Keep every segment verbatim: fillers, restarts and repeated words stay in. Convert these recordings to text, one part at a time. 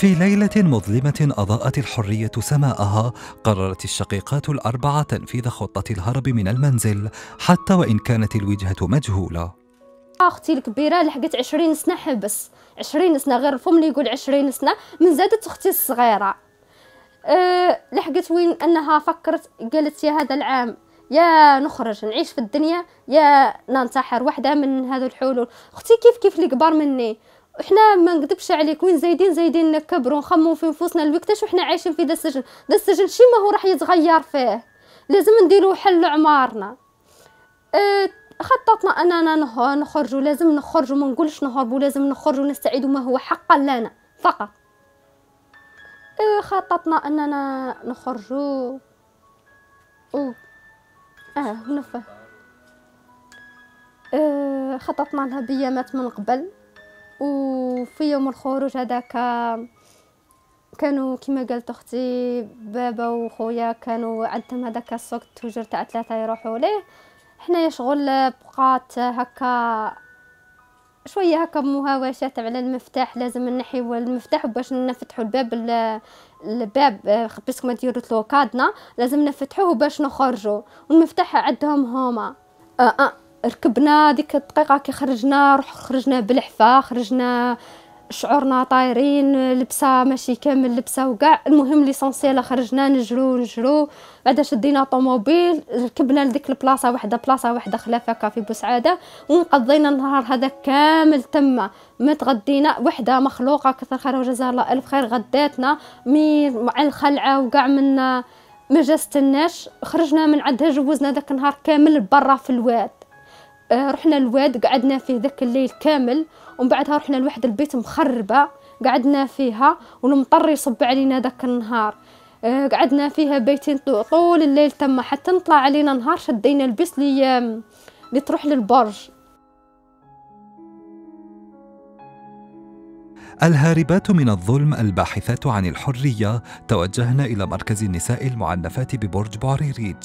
في ليلة مظلمة أضاءت الحرية سماءها، قررت الشقيقات الأربعة تنفيذ خطة الهرب من المنزل حتى وإن كانت الوجهة مجهولة. أختي الكبيرة لحقت عشرين سنة حبس، عشرين سنة غير الفم اللي يقول عشرين سنة. من زادت أختي الصغيرة أه لحقت وين أنها فكرت، قالت يا هذا العام يا نخرج نعيش في الدنيا يا ننتحر، واحدة من هذو الحلول. أختي كيف كيف اللي كبار مني، احنا ما نكذبش عليك وين زايدين زايدين نكبروا ونخموا في نفوسنا الوقتاش وحنا عايشين في دا السجن. دا السجن شي ما هو راح يتغير فيه، لازم نديروا حل لعمارنا. اه خططنا اننا نخرجوا، لازم نخرجوا، ما نقولش نهربوا، لازم نخرجوا ونستعيدوا ما هو حقا لنا فقط. اه خططنا اننا نخرجوا اه اه ونفه اه خططنا لها بيامات من قبل. وفي يوم الخروج هذاك كانوا كما قالت اختي بابا وخويا كانوا عندهم هذاك السوق توجر تاع ثلاثه يروحوا ليه. حنايا شغل بقات هكا شويه هكا مهاوشات على المفتاح، لازم نحيو المفتاح باش نفتحوا الباب. الباب بس ما ديروا لوكادنا لازم نفتحوه باش نخرجوا، والمفتاح عندهم هما. اه اه ركبنا ديك الدقيقه كي خرجنا، روح خرجنا بالحفا، خرجنا شعورنا طايرين، لبسه ماشي كامل لبسه وكاع. المهم ليسونسيال خرجنا نجرو نجرو، بعدا شدينا طوموبيل ركبنا لديك البلاصه واحده بلاصه واحده خلافه كافي بوسعاده، ونقضينا النهار هذا كامل تما. ما تغدينا وحده مخلوقه كثر خير وجزاها الله الف خير، غداتنا مي مع الخلعه وكاع من ما جاستناش. خرجنا من عندها جوزنا داك النهار كامل برا في الواد. آه رحنا الواد قعدنا فيه ذاك الليل كامل، ومن بعدها رحنا لواحد البيت مخربه قعدنا فيها، والمطر يصب علينا داك النهار. آه قعدنا فيها بيتين طول الليل تما حتى نطلع علينا نهار شدينا البس لي اللي تروح للبرج. الهاربات من الظلم الباحثات عن الحرية توجهن إلى مركز النساء المعنفات ببرج بوعريريج.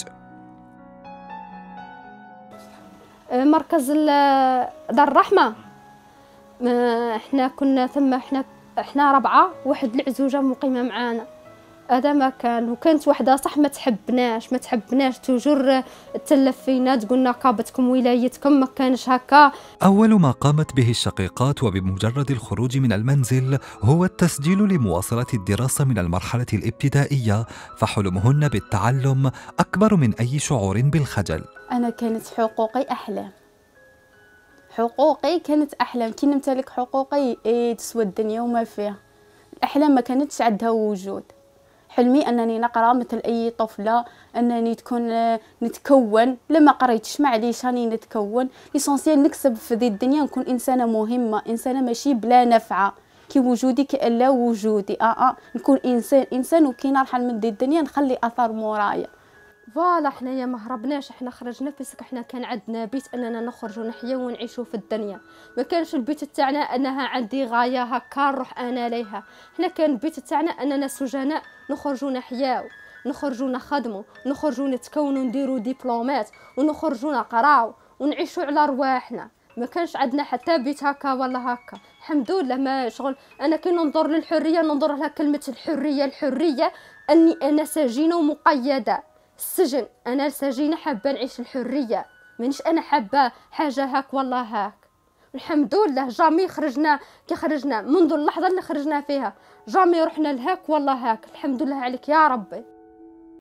مركز دار الرحمة احنا كنا ثم، احنا احنا ربعة، واحد العزوجة مقيمة معانا. هذا ما كان، وكانت وحده صح ما تحبناش ما تحبناش توجور تلف فينا تقولنا قابتكم ولايتكم، ما كانش هكا. أول ما قامت به الشقيقات وبمجرد الخروج من المنزل هو التسجيل لمواصلة الدراسة من المرحلة الابتدائية، فحلمهن بالتعلم أكبر من أي شعور بالخجل. أنا كانت حقوقي أحلام، حقوقي كانت أحلام. كي نمتلك حقوقي إيه تسوى الدنيا وما فيها. الأحلام ما كانتش عندها وجود. حلمي أنني نقرأ مثل أي طفلة، أنني تكون نتكون. لما قريتش معليش راني نتكون ليسونسيال نكسب في ذي الدنيا، نكون إنسانة مهمة، إنسانة ماشي بلا نفعة، كي وجودي كأن لا وجودي. آه آه نكون إنسان إنسان وكي نرحل من ذي الدنيا نخلي أثر مورايا. فوالا حنايا ما هربناش، احنا خرجنا بس احنا كان عندنا بيت اننا نخرجوا نحياو ونعيشوا في الدنيا. ما كانش البيت تاعنا انها عندي غايه هكا نروح انا ليها. احنا كان البيت تاعنا اننا سجناء نخرجوا نحياو، نخرجوا نخدموا، نخرجوا نتكونوا نديروا دبلومات، ونخرجوا نقراو ونعيشوا على رواحنا. ما كانش عندنا حتى بيت هكا ولا هكا. الحمد لله. ما شغل انا كي ننظر للحريه ننظر لها كلمه الحريه. الحريه اني انا سجينه ومقيده. السجن انا سجينه حابه نعيش الحريه، مانيش انا حابه حاجه هاك والله هاك. الحمد لله جامي خرجنا، كي خرجنا منذ اللحظه اللي خرجنا فيها جامي رحنا لهاك والله هاك. الحمد لله عليك يا ربي.